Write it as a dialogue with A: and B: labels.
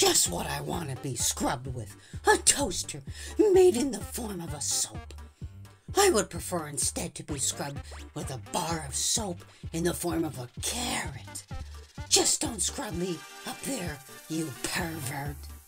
A: Just what I want to be scrubbed with. A toaster made in the form of a soap. I would prefer instead to be scrubbed with a bar of soap in the form of a carrot. Just don't scrub me up there, you pervert.